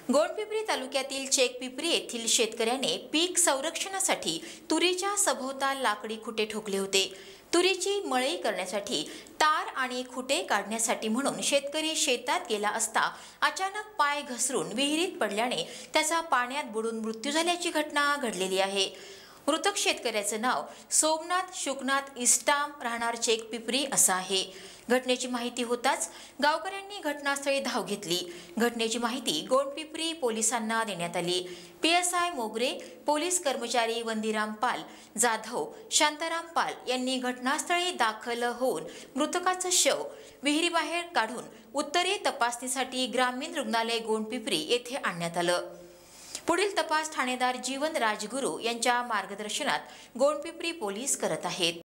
गोंडपिंपरी तालुक्यातील चेकपिंपरी येथील शेतकऱ्याने पीक संरक्षणासाठी तुरीच्या सभोवताल लाकडी खुटे ठोकले होते। तुरीची मळई करण्यासाठी तार आणि खुटे काढण्यासाठी म्हणून शेतकरी शेतात गेला असता अचानक पाय घसरून विहिरीत पडल्याने त्याचा पाण्यात बुडून मृत्यू झाल्याची घटना घडलेली आहे। मृतक शेतकऱ्याचे नाव सोमनाथ शुकनाथ इस्टाम राहणार चेकपिंपरी असं आहे। घटनेची माहिती होताच गावकऱ्यांनी घटनास्थळी धाव घेतली। घटनेची माहिती गोंडपिंपरी पोलिसांना देण्यात आली। पीएसआय मोगरे, पोलीस कर्मचारी वंदीराम पाल जाधव, शांताराम पाल यांनी घटनास्थळी दाखल होऊन मृतकाचं शव विहिरीबाहेर काढून उत्तरीय तपासणीसाठी ग्रामीण रुग्णालय गोंडपिंपरी येथे आणण्यात आलं। पुढील तपास ठाणेदार जीवन राजगुरू यांच्या मार्गदर्शनात गोंडपिंपरी पोलीस करत आहेत।